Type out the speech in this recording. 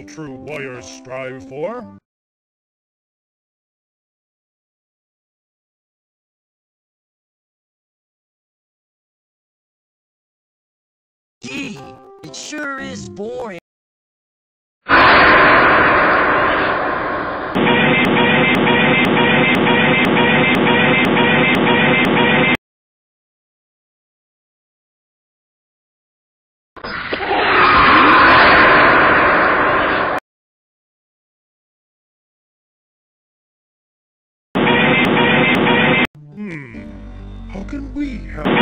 all true warriors strive for. Gee, it sure is boring. How can we help?